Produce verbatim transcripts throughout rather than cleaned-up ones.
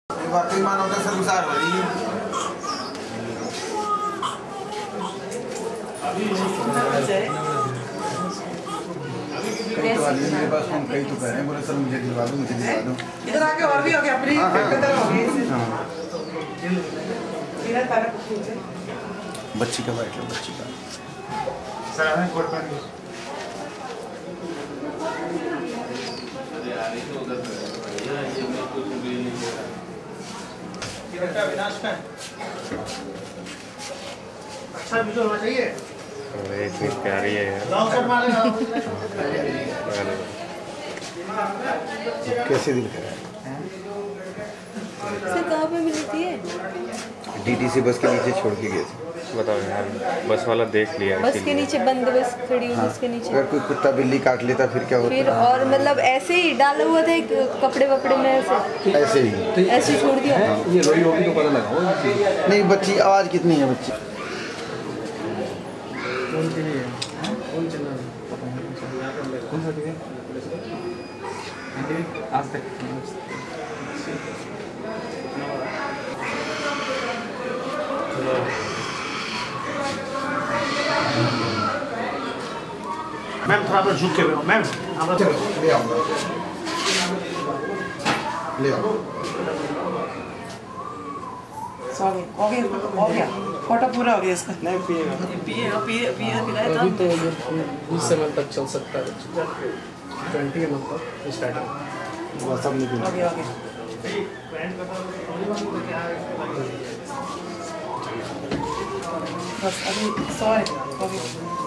वाकई मानो तो संसार हो रही है। कई तो वाली मेरे पास हम कई तो कह रहे हैं, बोले सर मुझे दिलवा दो मुझे दिलवा दो। इधर आके और भी हो गया अपनी कदर हो गई इसे। हां मेरा तारा पूछे बच्ची का वाइट है बच्ची का सर हमें कोट पहन लो। अरे यार ये तो उधर भैया ये मैं कुछ भी नहीं दे रहा। ये बेटा विनाश का अच्छा वीडियो होना चाहिए। अरे इतनी प्यारी है यार। लॉन्ग शॉट मारेगा। कैसे दिल कर रहा है? से कहाँ पे मिली थी ये? डीटीसी बस के नीचे छोड़ के गए थे। बताओ यार, बस वाला देख लिया बस के नीचे बंद बस खड़ी हुई बस के नीचे। अगर कोई कुत्ता बिल्ली काट लेता फिर क्या होता? फिर और मतलब ऐसे ही डाला हुआ था एक कपड़े वपड़े में ऐसे ऐसे ही ऐसे छोड़ दिया। ये रोई होगी तो पता लगा नहीं। बच्ची आवाज कितनी है बच्ची? कौन के लिए कौन चला कौन सा टीवी आज तक मैम थोड़ा सा झुक के बैठो मैम। चलो ले आओ ले आओ। सॉरी हो गया हो गया फोटो पूरा हो गया इसका। नहीं पिएगा पिएगा पिए पिए पिलाया था। अभी तो बीस एम एल तक चल सकता है ट्वेंटी एम एल तक स्टार्टिंग वो सब नहीं पिएगा। हो गया हो गया बस अभी सॉरी हो गया।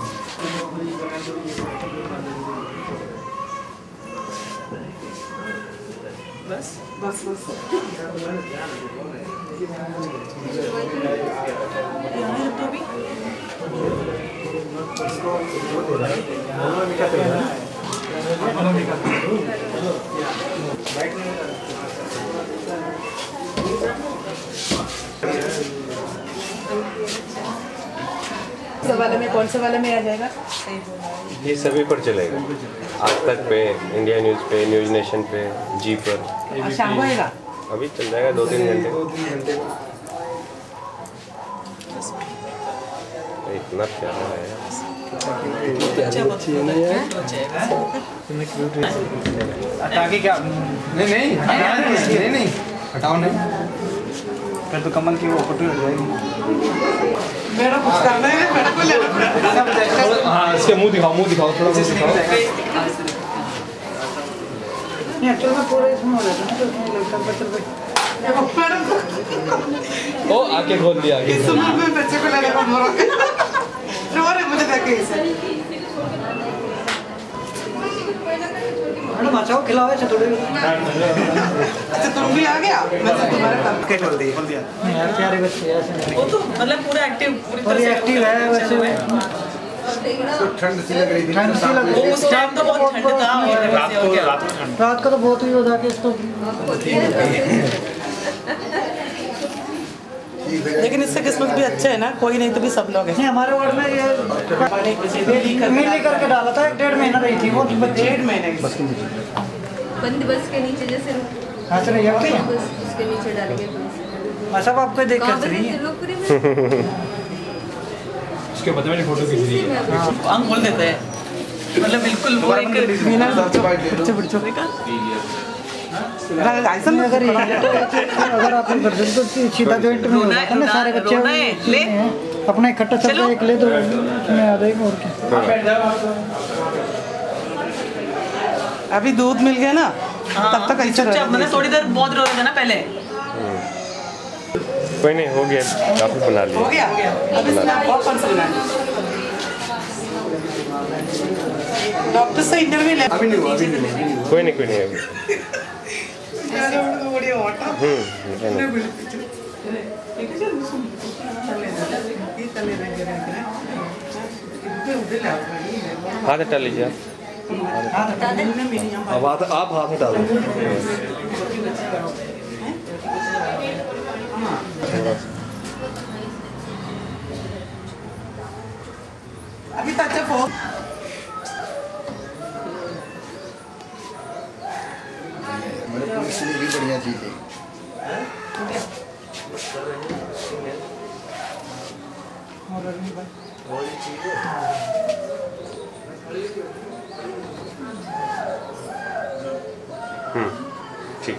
बस बस बस तो भी वाले में कौन से वाले में आ जाएगा? ये सभी पर चलेगा, आज तक पे, इंडिया न्यूज़ पे, न्यूज़ नेशन पे, जी पर। शाम को आएगा? अभी चल जाएगा दो तीन घंटे। इतना प्यारा है ताकि क्या नहीं नहीं नहीं नहीं हटाओ नहीं फिर तो कमल की वो फोटो हट जाएगी। मेरा कुछ करना है मेरे को लेना पड़ेगा। हाँ इसके मुंह दिखाओ मुंह दिखाओ थोड़ा मुंह दिखाओ। नहीं एक्चुअली में पूरा इसमें हो जाता है तो इसमें लगता है बच्चे पे ओ आके खोल दिया आगे इस उम्र में बच्चे को लेने को बोल रहे रो रहे मुझे देख के इसे मैडम अच्छा खिलाओ ऐसे थोड़े। अच्छा तुम भी आ गया मैं तो तुम्हारे काम के खोल दिया खोल दिया यार प्यारे बच्चे ऐसे वो तो मतलब पूरा एक्टिव पूरी तरह से एक्टिव है वैसे तो ठंड सी लग रही थी। ठंड सी लग रही थी उस टाइम तो बहुत ठंड था रात को रात को तो बहुत ही हो जाके इसको। लेकिन इससे किस्मत भी अच्छे है ना कोई नहीं तो भी सब लोग हैं। नहीं हमारे वार्ड में ये मिली करके डाला था एक डेढ़ महीना रही थी वो डेढ़ महीने बस के नीचे बंद बस के नीचे जैसे हाँ चलो ये उसके नीचे डाल के अच्छा आपको देख कर रही है उसके बाद मैंने फोटो खींच ली। आंख खोल देते हैं मतलब बिल्कुल वो एक मीना बच्चे बच्चों का ऐसा नहीं अगर अगर आप गर्दन तो सीधा जॉइंट में होता है ना सारे बच्चे ले अपना इकट्ठा सब एक ले दो उसमें आ जाएगा और क्या। अभी दूध मिल गया ना तब तक ऐसे रह मैंने थोड़ी देर बहुत रो रहा था ना पहले। कोई नहीं हो गया काफी बना लिया हो गया अब इसमें बहुत फन सुना है डॉक्टर से इंटरव्यू ले अभी नहीं हुआ अभी नहीं कोई नहीं कोई नहीं अभी हाथ हटा लीजिए अब आप हाथ हटा दो। अभी तक फोन मेरे पुलिस भी बढ़िया चीज है। हम्म ठीक।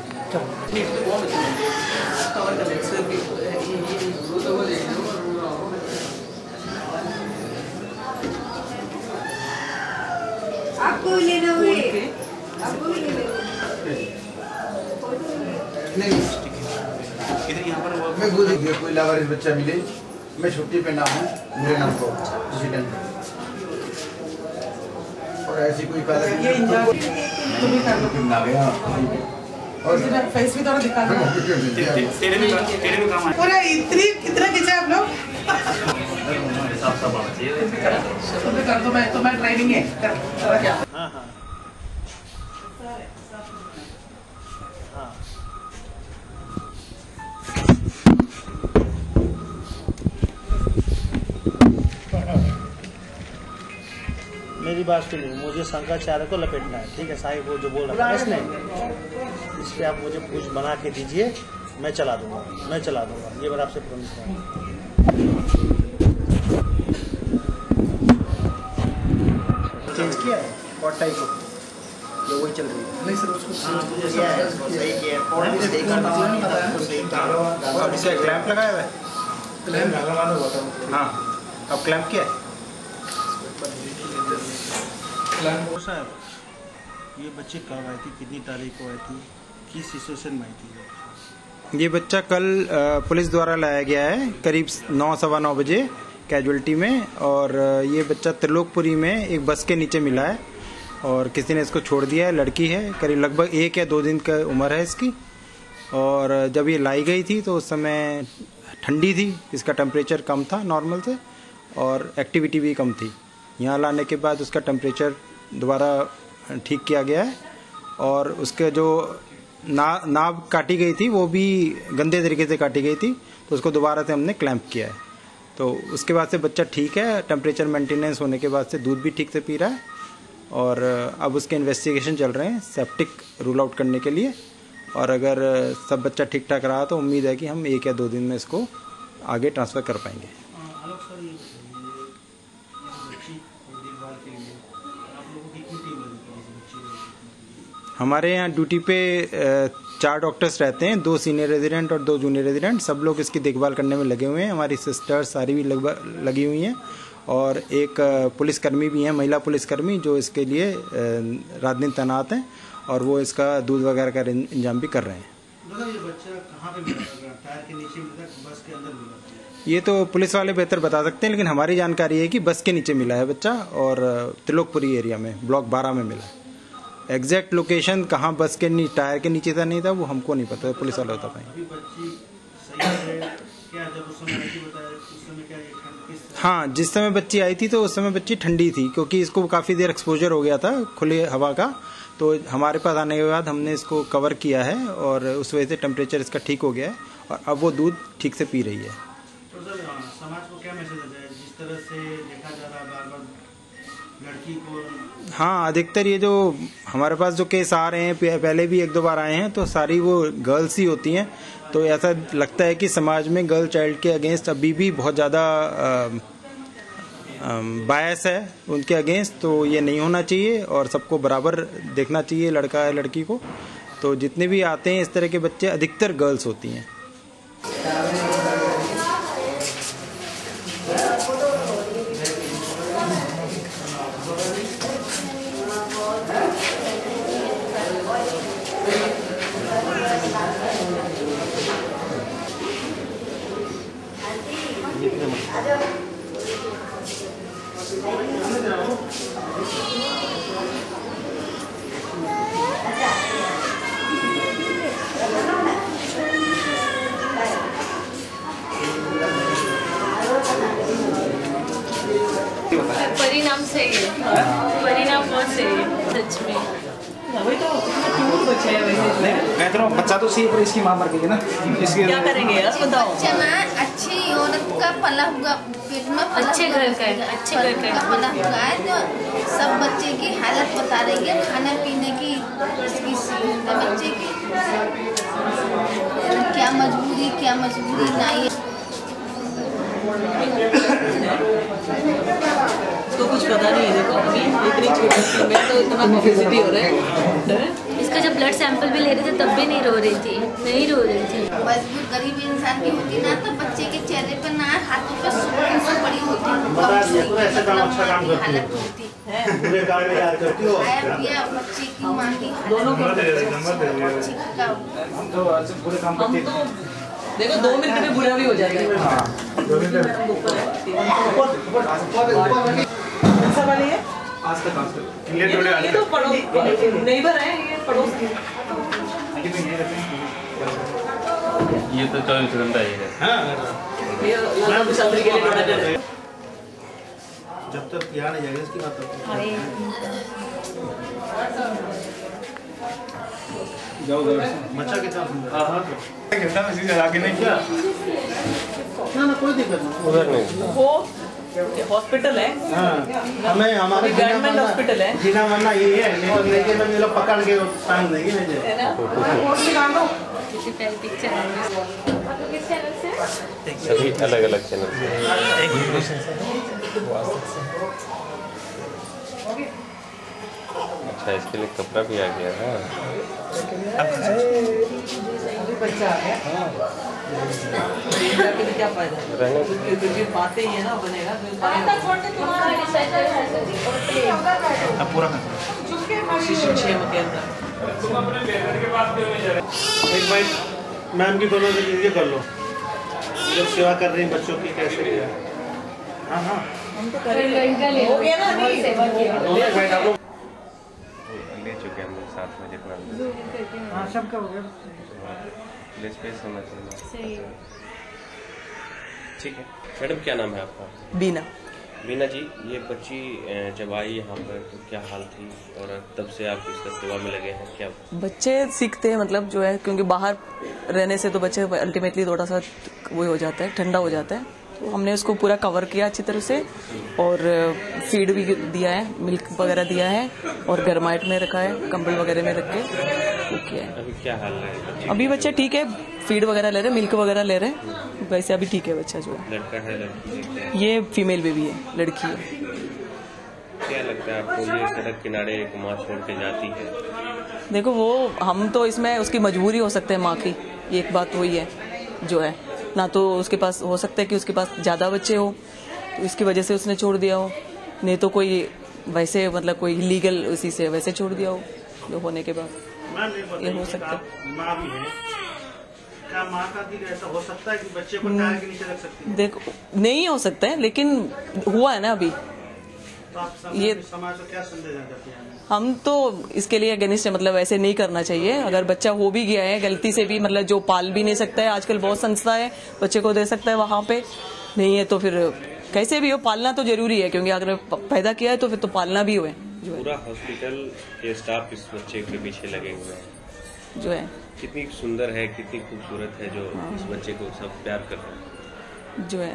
आपको भी लेना हुए आपको भी लेना नहीं इधर यहाँ पर वो मैं खुद ही कोई लावारिस बच्चा मिले, मैं छुट्टी पे ना हूँ, मेरे नाम को उसी टाइम और ऐसी कोई पहले ये इंजॉय तुम भी कर लो ना गया और फेस भी थोड़ा दिखा दो। तेरे भी तेरे भी काम आए। पूरा इतनी कितना खींचा आप लोग? हिसाब से बढ़ना चाहिए। तुम भी कर दो, मैं तो मैं ड्राइविंग है कर क्या? हाँ हाँ मेरी बात सुनिए, मुझे शंकराचार्य को लपेटना है, ठीक है साहिब, वो जो बोल रहा है इसने, इस पर आप मुझे कुछ बना के दीजिए, मैं चला दूंगा, मैं चला दूंगा, ये बार आपसे प्रॉमिस कर रहा हूँ। चेंज किया है और टाइप को जो वही चल रही है। नहीं सर उसको किया है उसको सही किया है और भी सही करना है तो सही किया और इसे क्लैंप लगाया हुआ है। क्लेम लगा हुआ था। हाँ अब क्लैंप किया है। साहब ये बच्चे कब आई थी, कितनी तारीख को आई थी, किस सिचुएशन में आई थी? ये बच्चा कल अ, पुलिस द्वारा लाया गया है करीब नौ सवा नौ बजे कैजुअलिटी में, और अ, ये बच्चा त्रिलोकपुरी में एक बस के नीचे मिला है और किसी ने इसको छोड़ दिया है। लड़की है, करीब लगभग एक या दो दिन का उम्र है इसकी, और जब ये लाई गई थी तो उस समय ठंडी थी, इसका टेम्परेचर कम था नॉर्मल से और एक्टिविटी भी कम थी। यहाँ लाने के बाद उसका टेम्परेचर दोबारा ठीक किया गया है और उसके जो ना नाभ काटी गई थी वो भी गंदे तरीके से काटी गई थी, तो उसको दोबारा से हमने क्लैंप किया है। तो उसके बाद से बच्चा ठीक है, टेम्परेचर मेंटेनेंस होने के बाद से दूध भी ठीक से पी रहा है और अब उसके इन्वेस्टिगेशन चल रहे हैं सेप्टिक रूल आउट करने के लिए, और अगर सब बच्चा ठीक ठाक रहा तो उम्मीद है कि हम एक या दो दिन में इसको आगे ट्रांसफ़र कर पाएंगे। आलोक सर, ये बच्ची को देखभाल के लिए आप लोगों की कितनी टीम लगी थी इस बच्ची को? हमारे यहाँ ड्यूटी पे अ, चार डॉक्टर्स रहते हैं, दो सीनियर रेजिडेंट और दो जूनियर रेजिडेंट, सब लोग इसकी देखभाल करने में लगे हुए हैं। हमारी सिस्टर्स सारी भी लगभग लगी हुई हैं और एक अ, पुलिसकर्मी भी हैं, महिला पुलिसकर्मी, जो इसके लिए अ, रात दिन तैनात हैं और वो इसका दूध वगैरह का इंतजाम भी कर रहे हैं। दादा ये बच्चा कहाँ पे मिला था? टायर के नीचे मिला था, बस के अंदर मिला था? ये तो पुलिस वाले बेहतर बता सकते हैं, लेकिन हमारी जानकारी है कि बस के नीचे मिला है बच्चा और त्रिलोकपुरी एरिया में ब्लॉक बारह में मिला है। एग्जैक्ट लोकेशन कहाँ बस के नी, टायर के नीचे था नहीं था वो हमको नहीं पता, पुलिस वाले बता पाएंगे। अभी बच्ची सही है क्या? जब उस समय बच्ची बताया उस समय क्या ये ठंड किस? हाँ, जिस समय बच्ची आई थी तो उस समय बच्ची ठंडी थी, क्योंकि इसको काफ़ी देर एक्सपोजर हो गया था खुले हवा का, तो हमारे पास आने के बाद हमने इसको कवर किया है और उस वजह से टेम्परेचर इसका ठीक हो गया है और अब वो दूध ठीक से पी रही है। तो सर समाज को क्या मैसेज आता है जिस तरह से देखा जा रहा है बार बार लड़की को? हाँ, अधिकतर ये जो हमारे पास जो केस आ रहे हैं, पहले भी एक दो बार आए हैं, तो सारी वो गर्ल्स ही होती हैं, तो ऐसा लगता है कि समाज में गर्ल चाइल्ड के अगेंस्ट अभी भी बहुत ज़्यादा बायस है उनके अगेंस्ट, तो ये नहीं होना चाहिए और सबको बराबर देखना चाहिए, लड़का है लड़की को। तो जितने भी आते हैं इस तरह के बच्चे अधिकतर गर्ल्स होती हैं। परिणाम सही है, परिणाम बहुत सही है सच में। वही तो क्यूट बच्चे हैं वैसे। मैं तो बच्चा तो सही, पर इसकी माँ मर गई है ना, इसकी क्या करेंगे यार बताओ? बच्चा ना अच्छी औरत का पला हुआ पेट में पला अच्छे हुआ घर का है, बच्चा, अच्छे घर का है। पला हुआ है, तो सब बच्चे की हालत बता रही है, खाने पीने की इसकी सेहत है बच्चे की, क्या मजबूरी क्या मजबूरी नहीं है। तो कुछ पता नहीं है। देखो अभी इतनी छोटी सी में तो इतना पब्लिसिटी हो रहा है। इसका जब ब्लड सैंपल भी ले रहे थे तब भी नहीं रो रही थी, नहीं रो रही थी। मजबूर गरीब इंसान की होती ना तो बच्चे के चेहरे पर ना हाथों पर सूजन पड़ी होती हालत होती पूरे काम में याद करती हो या बच्चे की माँ की दोनों को हम तो देखो दो मिनट में बुरा भी हो जाता है। कौन वाली है? आज तक आज तक ये, ये तो पड़ोस नेबर है, ये पड़ोस की। ये तो चौबीस घंटा ही है। ये लाल छतरी के लिए बड़ा है। जब तक यहाँ नहीं जाएगा इसकी बात जाओ घर से। बच्चा कितना सुंदर हाँ हाँ घंटा में सीधे आगे नहीं किया ना ना कोई दिक्कत नहीं उधर नहीं वो हॉस्पिटल है। हाँ हमें हमारे गवर्नमेंट हॉस्पिटल है। जीना मरना ये है, नहीं तो लेके तो लोग पकड़ के टांग देंगे मुझे। है ना? वोट निकाल दो। सभी अलग अलग चैनल से। अच्छा इसके लिए कपड़ा भी आ गया है। बच्चा आ गया क्या फायदा है? बातें ही है ना बनेगा पूरा एक बार मैम की दोनों से ये कर लो जब सेवा कर रही हैं बच्चों की कैसे किया। हाँ हाँ हम तो करेंगे हो गया ना अभी सेवा किया ले चुके हैं हम लोग सात बजे पर। हाँ सबका हो गया प्लेस पे होना चाहिए। ठीक है मैडम क्या नाम है आपका? बीना। बीना जी ये बच्ची जब आई यहाँ पर तो क्या हाल थी और तब से आप इसका सेवा में लगे हैं क्या? बच्चे सीखते हैं मतलब जो है क्योंकि बाहर रहने से तो बच्चे अल्टीमेटली थोड़ा सा वो हो जाता है ठंडा हो जाता है। तो हमने उसको पूरा कवर किया अच्छी तरह से और फीड भी दिया है, मिल्क वगैरह दिया है और गर्माइट में रखा है, कंबल वगैरह में रख के वो किया है। अभी क्या हाल है? अभी बच्चा ठीक है, फीड वगैरह ले रहे हैं, मिल्क वगैरह ले रहे हैं, वैसे अभी ठीक है बच्चा जो है। लड़का है लड़की है? ये फीमेल बेबी है, लड़की है। क्या लगता है आपको ये सड़क किनारे एक माँ छोड़ के जाती है? देखो वो हम तो इसमें उसकी मजबूरी हो सकते हैं माँ की, एक बात वही है जो है ना तो उसके पास हो सकता है कि उसके पास ज़्यादा बच्चे हो तो इसकी वजह से उसने छोड़ दिया हो, नहीं तो कोई वैसे मतलब कोई लीगल उसी से वैसे छोड़ दिया हो जो होने के बाद ये हो सकता है। माँ भी है क्या माँ का दिल ऐसा हो सकता है कि बच्चे को टायर के नीचे रख सकती है? देखो नहीं हो सकता है लेकिन हुआ है ना अभी। तो आप ये समाज को क्या संदेश देते हैं? हम तो इसके लिए अगेंस्ट है, मतलब ऐसे नहीं करना चाहिए। अगर बच्चा हो भी गया है गलती से भी, मतलब जो पाल भी नहीं सकता है, आजकल बहुत संस्था है बच्चे को दे सकता है, वहाँ पे नहीं है तो फिर कैसे भी हो पालना तो जरूरी है क्योंकि अगर पैदा किया है तो फिर तो पालना भी हुए जो है। पूरा हॉस्पिटल के स्टाफ इस बच्चे के पीछे लगे हुए हैं जो है। कितनी सुंदर है, कितनी खूबसूरत है जो हाँ। इस बच्चे को सब प्यार कर रहे हैं जो है।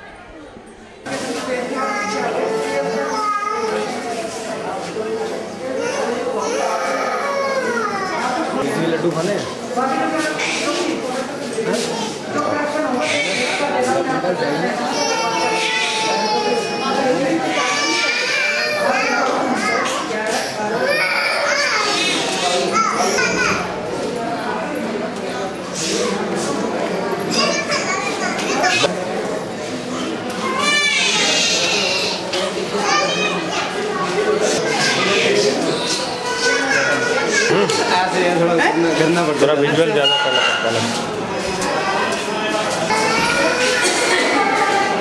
लड्डू खाने करना पड़ता थोड़ा विजुअल ज़्यादा करना पड़ता है।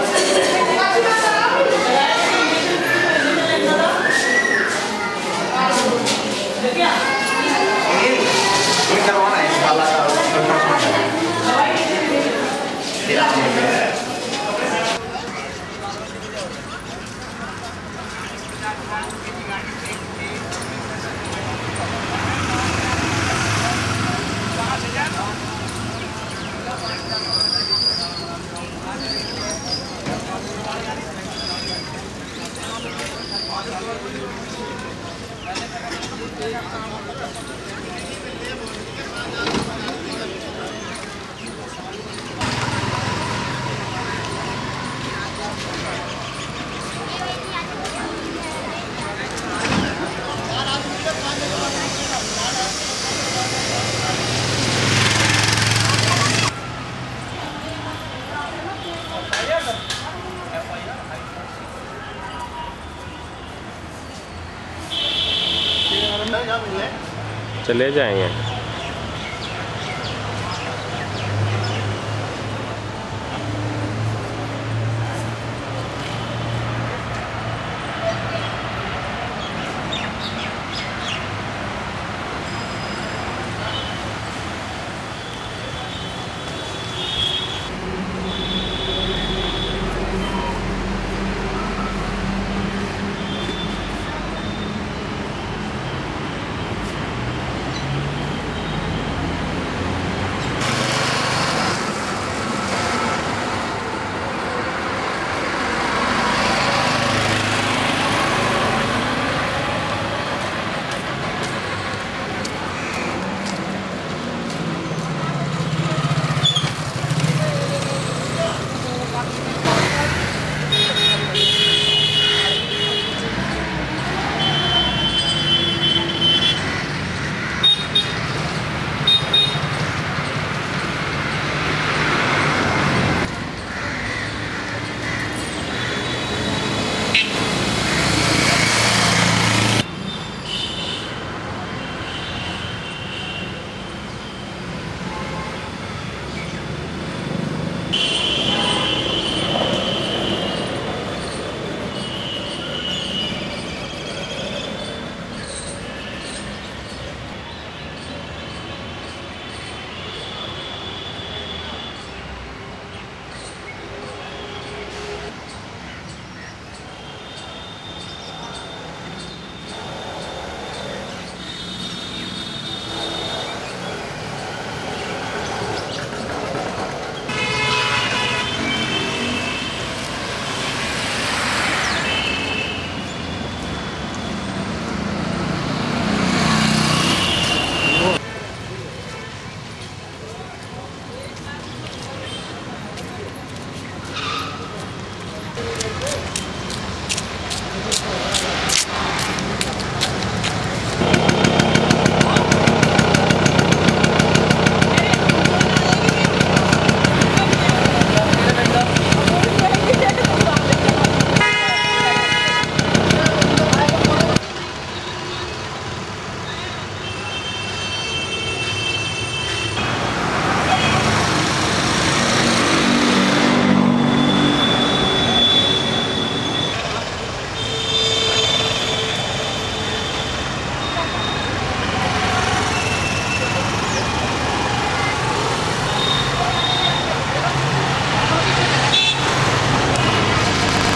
चले जाएंगे।